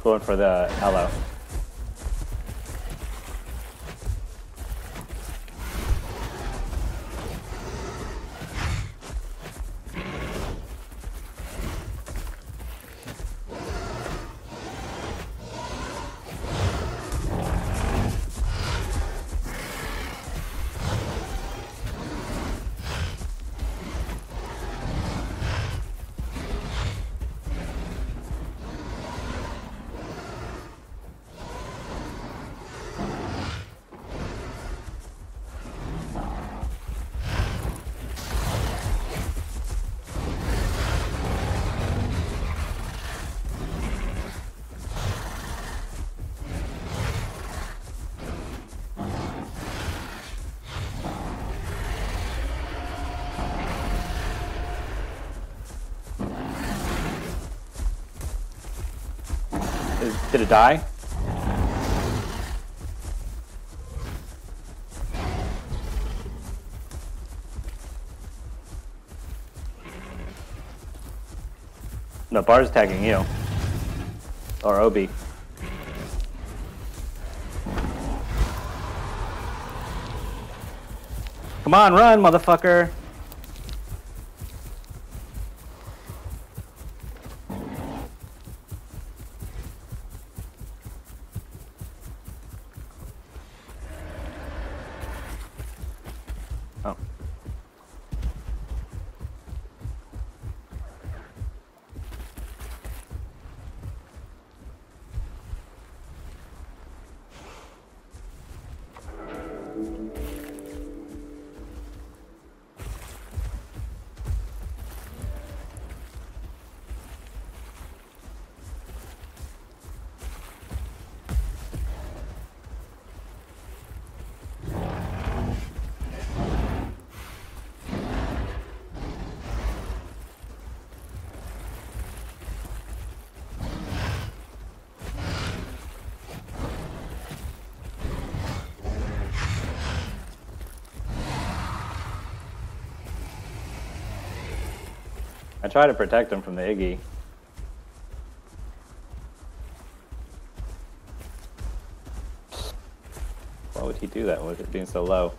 going for the Elo. Did it die? No, Bar's tagging you. Or Obi. Come on, run, motherfucker! Oh. I try to protect him from the Iggy. Why would he do that with it being so low?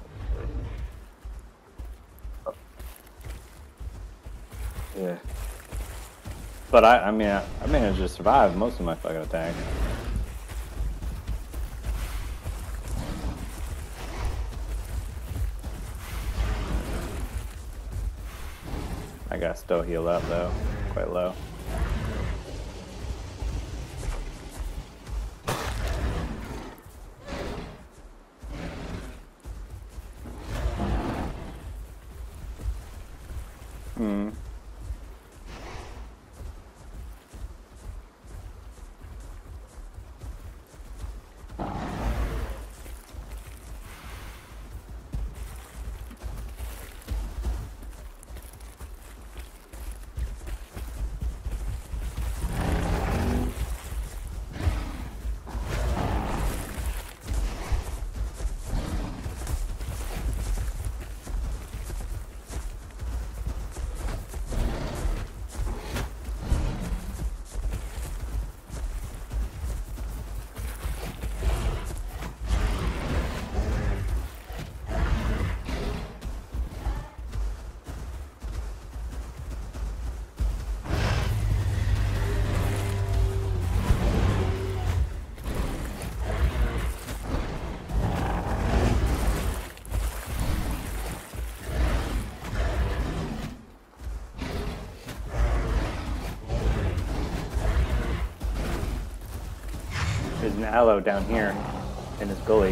Yeah. But I mean, I managed to survive most of my fucking attack. I gotta still heal up though, quite low. Hmm. There's an aloe down here in his gully.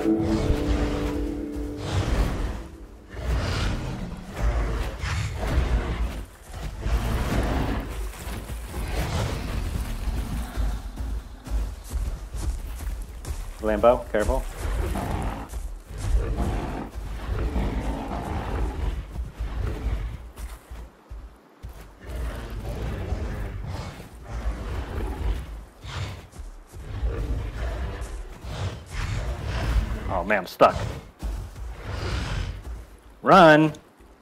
Lambo, careful. Oh man, I'm stuck. Run!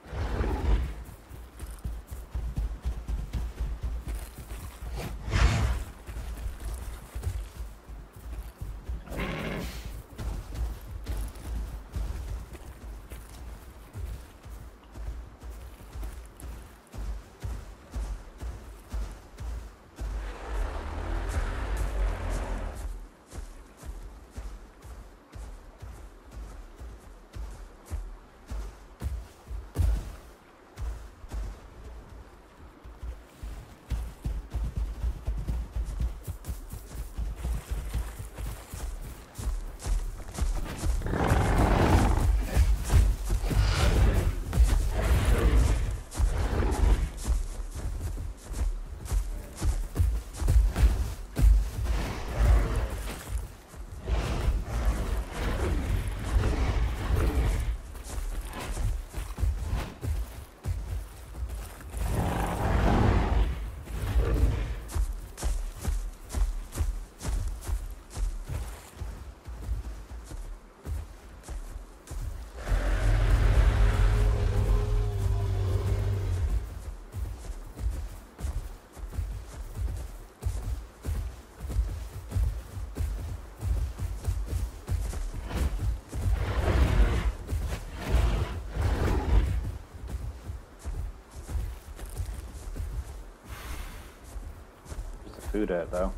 Food at though.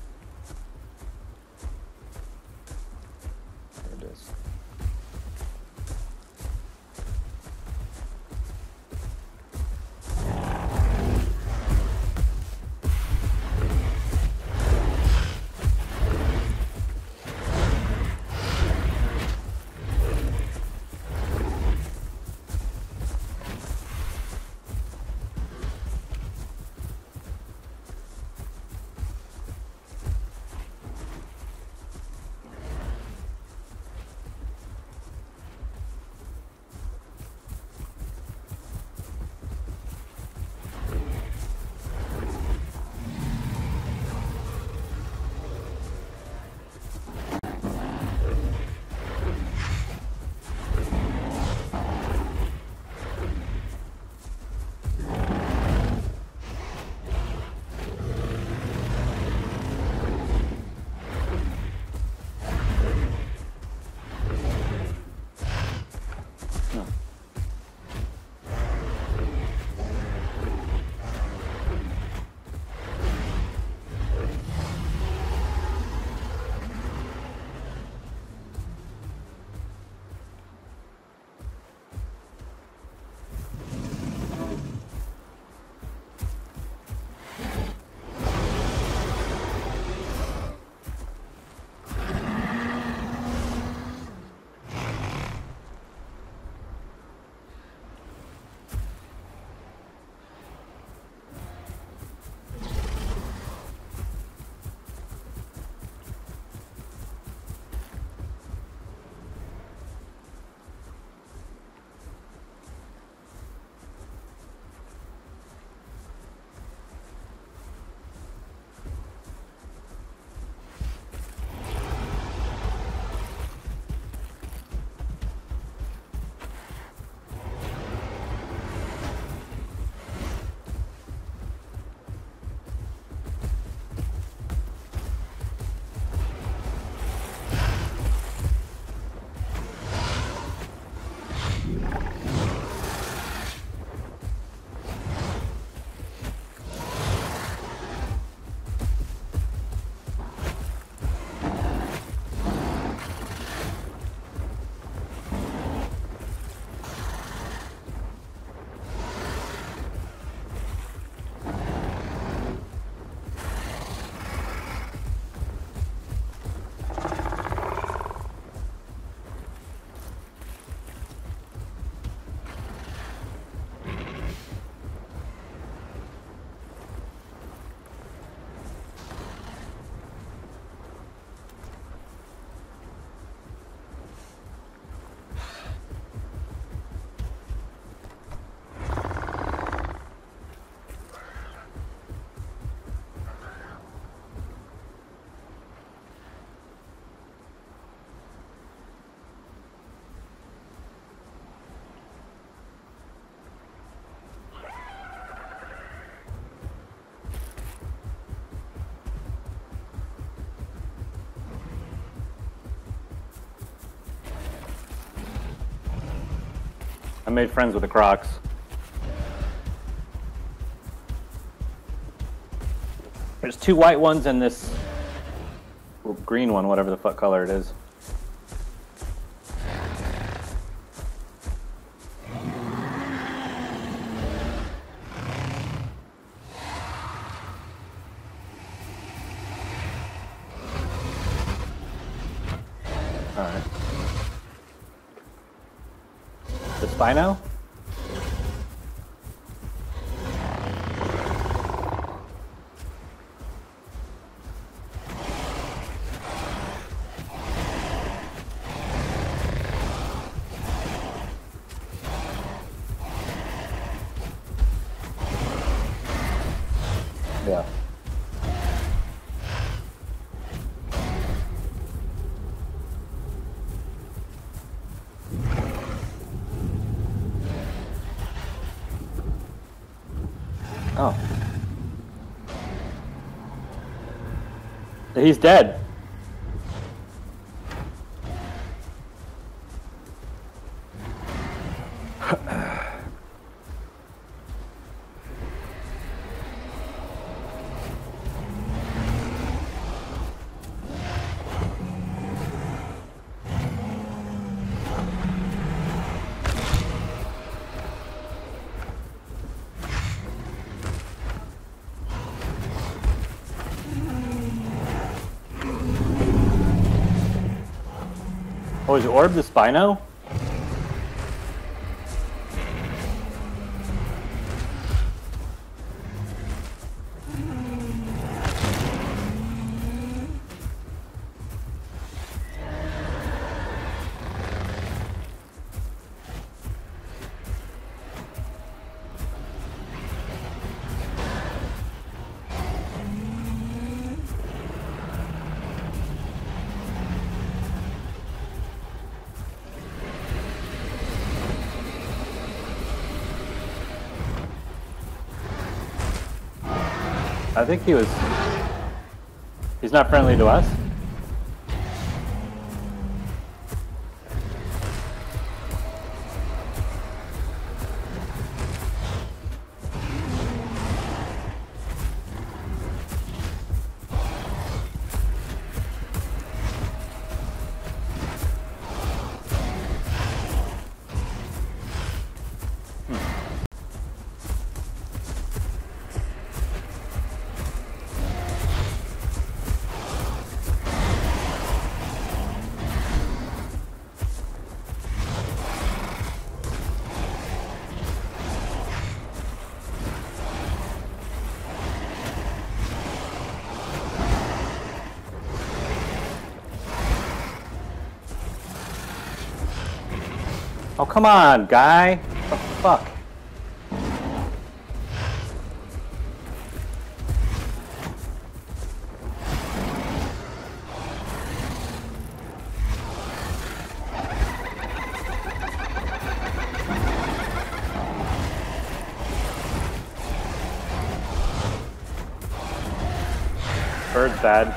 There it is. I made friends with the Crocs. There's 2 white ones and this green one, whatever the fuck color it is. Alright. The Spino? Yeah. Oh. He's dead. Oh, is Orb the Spino? I think he was... He's not friendly to us? Oh, come on, guy. What the fuck? Bird's bad.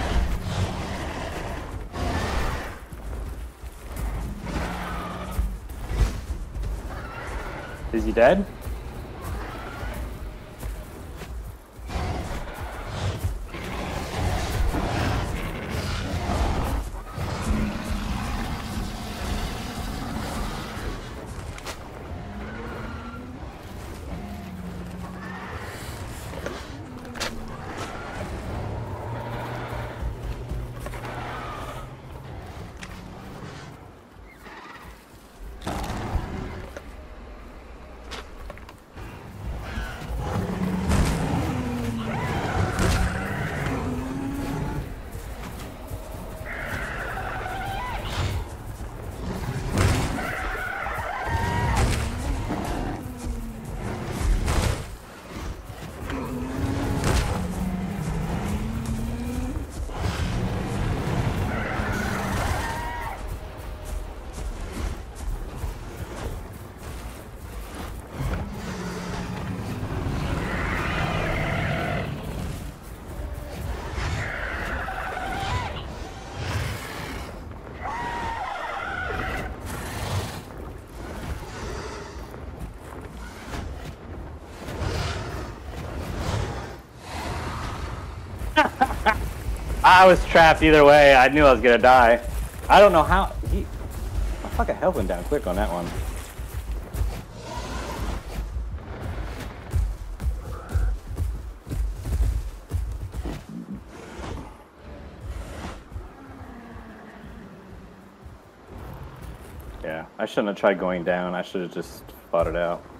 Is he dead? I was trapped either way. I knew I was gonna die. I don't know how. My fucking health went down quick on that one. Yeah, I shouldn't have tried going down. I should have just fought it out.